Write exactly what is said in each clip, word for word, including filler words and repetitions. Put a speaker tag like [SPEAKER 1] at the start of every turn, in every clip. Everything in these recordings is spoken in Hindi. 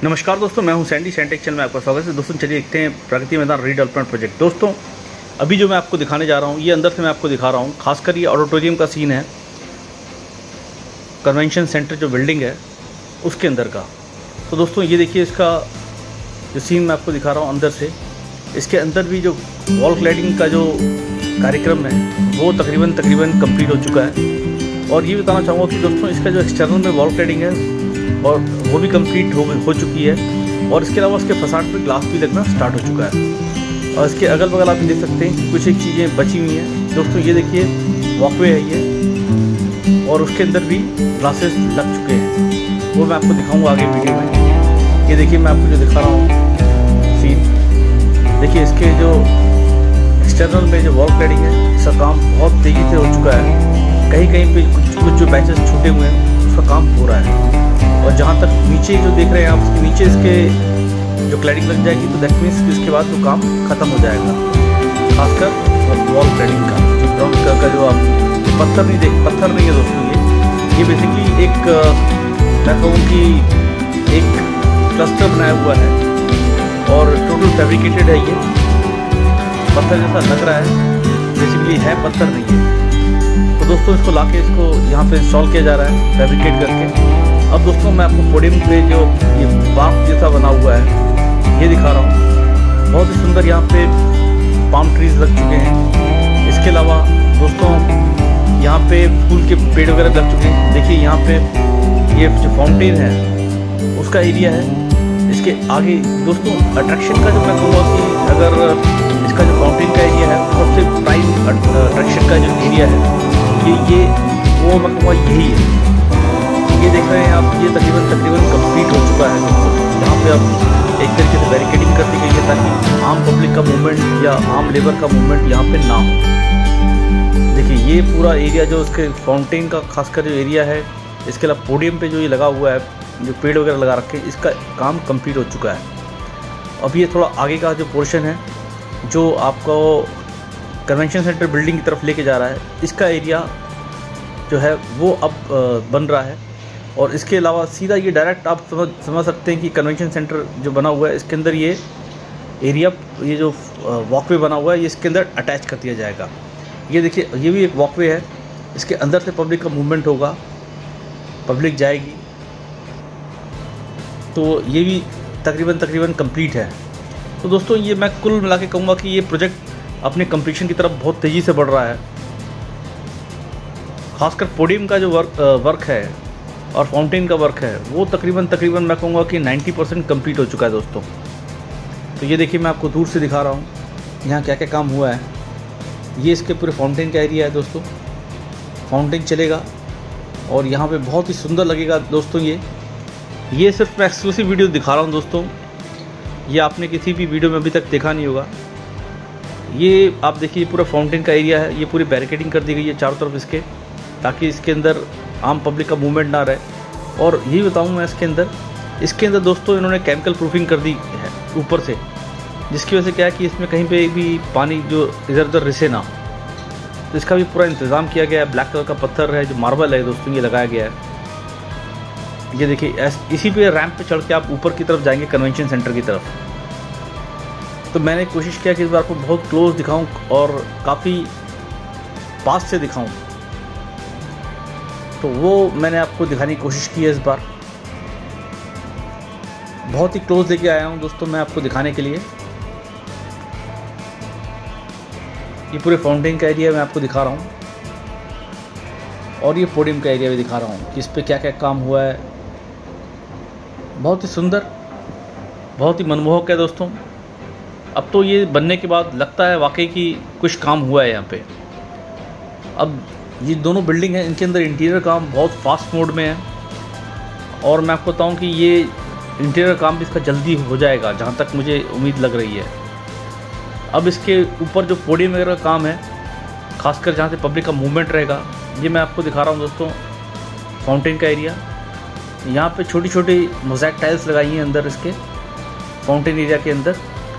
[SPEAKER 1] नमस्कार दोस्तों, मैं हूं सैंडी सैंटेक चैनल में आपका स्वागत है। दोस्तों चलिए देखते हैं प्रगति मैदान रीडेवलपमेंट प्रोजेक्ट। दोस्तों अभी जो मैं आपको दिखाने जा रहा हूं, ये अंदर से मैं आपको दिखा रहा हूं। खासकर ये ऑडिटोरियम का सीन है, कन्वेंशन सेंटर जो बिल्डिंग है उसके अंदर का। तो दोस्तों ये देखिए, इसका जो सीन मैं आपको दिखा रहा हूँ अंदर से, इसके अंदर भी जो वॉल क्लैडिंग का जो कार्यक्रम है वो तकरीबन तकरीबन कंप्लीट हो चुका है। और ये बताना चाहूँगा कि दोस्तों इसका जो एक्सटर्नल में वॉल क्लैडिंग है और वो भी कंप्लीट हो हो चुकी है। और इसके अलावा उसके फसाड पर ग्लास भी लगना स्टार्ट हो चुका है। और इसके अगल बगल आप देख सकते हैं कुछ एक चीज़ें बची हुई हैं। दोस्तों ये देखिए, वॉकवे है ये, और उसके अंदर भी ग्लासेस लग चुके हैं। वो मैं आपको दिखाऊंगा आगे वीडियो में। ये देखिए, मैं आपको जो दिखा रहा हूँ सीन, देखिए इसके जो एक्सटर्नल में जो वॉल क्लैडिंग है, इसका काम बहुत तेज़ी से हो चुका है। कहीं कहीं पे कुछ कुछ जो पैचेस छूटे हुए हैं उसका काम हो रहा है। और जहाँ तक नीचे जो देख रहे हैं आप, नीचे इसके जो क्लैडिंग लग जाएगी तो दैट मीन्स इसके बाद वो काम ख़त्म हो जाएगा। खासकर वॉल क्लैडिंग का जो ब्राउन कलर का जो आप पत्थर नहीं देख पत्थर नहीं है दोस्तों, ये ये बेसिकली एक मैं कहूँ कि एक क्लस्टर बनाया हुआ है और टोटल फैब्रिकेटेड है। ये पत्थर जैसा लग रहा है, बेसिकली है पत्थर नहीं है। तो दोस्तों इसको लाके इसको यहाँ पे इंस्टॉल किया जा रहा है फैब्रिकेट करके। अब दोस्तों मैं आपको पोडियम पे जो ये बाग जैसा बना हुआ है ये दिखा रहा हूँ। बहुत ही सुंदर यहाँ पे पाम ट्रीज लग चुके हैं। इसके अलावा दोस्तों यहाँ पे फूल के पेड़ वगैरह लग चुके हैं। देखिए यहाँ पे ये जो फाउंटेन है उसका एरिया है। इसके आगे दोस्तों अट्रैक्शन का जो मैं कहूँगा कि अगर इसका जो फाउंटेन का एरिया है सबसे प्राइम अट्रैक्शन का जो एरिया है ये ये वो मैं कहूँगा यही है। ये देख रहे हैं आप, ये तकरीबन तकरीबन कंप्लीट हो चुका है। यहाँ पे अब एक तरीके से बैरिकेडिंग कर दी गई है ताकि आम पब्लिक का मूवमेंट या आम लेबर का मूवमेंट यहाँ पे ना हो। देखिए ये पूरा एरिया जो उसके फाउंटेन का खासकर जो एरिया है, इसके अलावा पोडियम पे जो ये लगा हुआ है, जो पेड़ वगैरह लगा रखे हैं, इसका काम कंप्लीट हो चुका है। अब ये थोड़ा आगे का जो पोर्शन है जो आपको कन्वेंशन सेंटर बिल्डिंग की तरफ लेके जा रहा है, इसका एरिया जो है वो अब बन रहा है। और इसके अलावा सीधा ये डायरेक्ट आप समझ समझ सकते हैं कि कन्वेंशन सेंटर जो बना हुआ है इसके अंदर ये एरिया, ये जो वॉकवे बना हुआ है ये इसके अंदर अटैच कर दिया जाएगा। ये देखिए, ये भी एक वॉकवे है, इसके अंदर से पब्लिक का मूवमेंट होगा, पब्लिक जाएगी। तो ये भी तकरीबन तकरीबन कंप्लीट है। तो दोस्तों ये मैं कुल मिला के कहूँगा कि ये प्रोजेक्ट अपने कंप्लीशन की तरफ बहुत तेज़ी से बढ़ रहा है। खासकर पोडियम का जो वर्क वर्क है और फाउंटेन का वर्क है वो तकरीबन तकरीबन मैं कहूँगा कि नब्बे परसेंट कंप्लीट हो चुका है दोस्तों। तो ये देखिए, मैं आपको दूर से दिखा रहा हूँ यहाँ क्या क्या काम हुआ है। ये इसके पूरे फाउंटेन का एरिया है दोस्तों। फाउंटेन चलेगा और यहाँ पे बहुत ही सुंदर लगेगा दोस्तों। ये ये सिर्फ मैं एक्सक्लूसिव वीडियो दिखा रहा हूँ दोस्तों, ये आपने किसी भी वीडियो में अभी तक देखा नहीं होगा। ये आप देखिए, पूरा फाउंटेन का एरिया है, ये पूरी बैरिकेडिंग कर दी गई है चारों तरफ इसके, ताकि इसके अंदर आम पब्लिक का मूवमेंट ना रहे। और यही बताऊँ मैं, इसके अंदर इसके अंदर दोस्तों इन्होंने केमिकल प्रूफिंग कर दी है ऊपर से, जिसकी वजह से क्या है कि इसमें कहीं पे भी पानी जो इधर उधर रिसे ना। तो इसका भी पूरा इंतज़ाम किया गया है। ब्लैक कलर का पत्थर है जो मार्बल है दोस्तों, ये लगाया गया है। ये देखिए, इसी पे रैंप पे चढ़ के आप ऊपर की तरफ जाएंगे कन्वेंशन सेंटर की तरफ। तो मैंने कोशिश किया कि इस बार आपको बहुत क्लोज दिखाऊँ और काफ़ी पास से दिखाऊँ, तो वो मैंने आपको दिखाने की कोशिश की है इस बार। बहुत ही क्लोज लेके आया हूँ दोस्तों मैं आपको दिखाने के लिए। ये पूरे फाउंटेन का एरिया मैं आपको दिखा रहा हूँ और ये पोडियम का एरिया भी दिखा रहा हूँ कि इस पे क्या क्या काम हुआ है। बहुत ही सुंदर, बहुत ही मनमोहक है दोस्तों। अब तो ये बनने के बाद लगता है वाकई कि कुछ काम हुआ है यहाँ पे। अब ये दोनों बिल्डिंग है, इनके अंदर इंटीरियर काम बहुत फास्ट मोड में है और मैं आपको बताऊं कि ये इंटीरियर काम भी इसका जल्दी हो जाएगा जहाँ तक मुझे उम्मीद लग रही है। अब इसके ऊपर जो पोडियम वगैरह का काम है, खासकर जहाँ से पब्लिक का मूवमेंट रहेगा, ये मैं आपको दिखा रहा हूँ दोस्तों। फाउंटेन का एरिया, यहाँ पे छोटी छोटी मोज़ैक टाइल्स लगाई हैं अंदर इसके फाउंटेन एरिया के अंदर।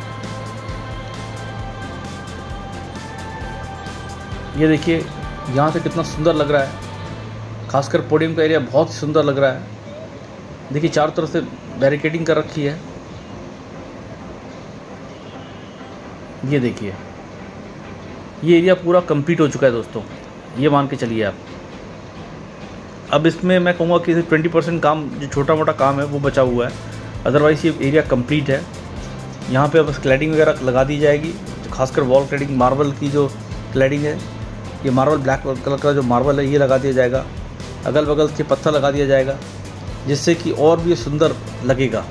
[SPEAKER 1] ये देखिए यहाँ से कितना सुंदर लग रहा है। खासकर पोडियम का एरिया बहुत ही सुंदर लग रहा है। देखिए चारों तरफ से बैरिकेडिंग कर रखी है। ये देखिए, ये एरिया पूरा कंप्लीट हो चुका है दोस्तों, ये मान के चलिए आप। अब इसमें मैं कहूँगा कि ट्वेंटी परसेंट काम जो छोटा मोटा काम है वो बचा हुआ है, अदरवाइज़ ये एरिया कंप्लीट है। यहाँ पे अब क्लैडिंग वगैरह लगा दी जाएगी, खासकर वॉल क्लैडिंग, मार्बल की जो क्लैडिंग है, ये मार्बल ब्लैक कलर का जो मार्बल है ये लगा दिया जाएगा, अगल बगल के पत्थर लगा दिया जाएगा, जिससे कि और भी सुंदर लगेगा।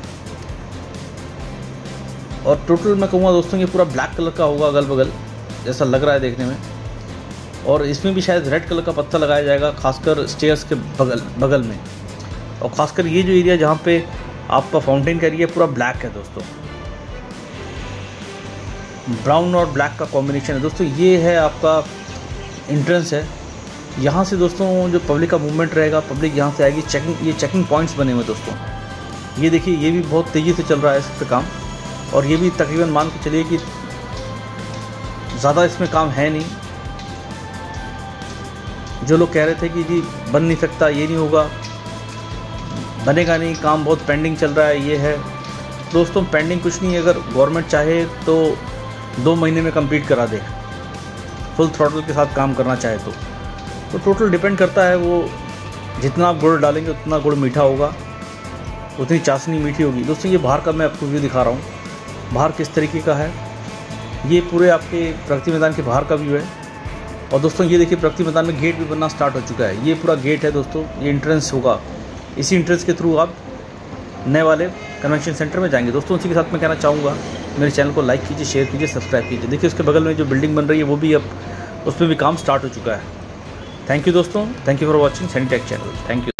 [SPEAKER 1] और टोटल मैं कहूँगा दोस्तों ये पूरा ब्लैक कलर का होगा अगल बगल, जैसा लग रहा है देखने में। और इसमें भी शायद रेड कलर का पत्थर लगाया जाएगा, खासकर स्टेयर्स के बगल बगल में। और खासकर ये जो एरिया जहाँ पे आपका फाउंटेन का एरिया पूरा ब्लैक है दोस्तों, ब्राउन और ब्लैक का कॉम्बिनेशन है दोस्तों। ये है आपका एंट्रेंस है। यहाँ से दोस्तों जो पब्लिक का मूवमेंट रहेगा, पब्लिक यहाँ से आएगी। चेकिंग, ये चेकिंग पॉइंट्स बने हुए दोस्तों। ये देखिए, ये भी बहुत तेज़ी से चल रहा है इस पर काम, और ये भी तकरीबन मान के चलिए कि ज़्यादा इसमें काम है नहीं। जो लोग कह रहे थे कि जी बन नहीं सकता, ये नहीं होगा, बनेगा नहीं, काम बहुत पेंडिंग चल रहा है, ये है दोस्तों, पेंडिंग कुछ नहीं है। अगर गवर्नमेंट चाहे तो दो महीने में कंप्लीट करा दे, फुल थ्रॉटल के साथ काम करना चाहे तो। तो टोटल डिपेंड करता है, वो जितना आप गुड़ डालेंगे उतना गुड़ मीठा होगा, उतनी चाशनी मीठी होगी। दोस्तों ये बाहर का मैं आपको व्यू दिखा रहा हूँ, बाहर किस तरीके का है। ये पूरे आपके प्रगति मैदान के बाहर का व्यू है। और दोस्तों ये देखिए, प्रगति मैदान में गेट भी बनना स्टार्ट हो चुका है। ये पूरा गेट है दोस्तों, ये एंट्रेंस होगा। इसी एंट्रेंस के थ्रू आप नए वाले कन्वेंशन सेंटर में जाएंगे। दोस्तों इसी के साथ मैं कहना चाहूँगा, मेरे चैनल को लाइक कीजिए, शेयर कीजिए, सब्सक्राइब कीजिए। देखिए उसके बगल में जो बिल्डिंग बन रही है वो भी अब उसमें भी काम स्टार्ट हो चुका है। थैंक यू दोस्तों, thank you for watching Sanitech channel. Thank you.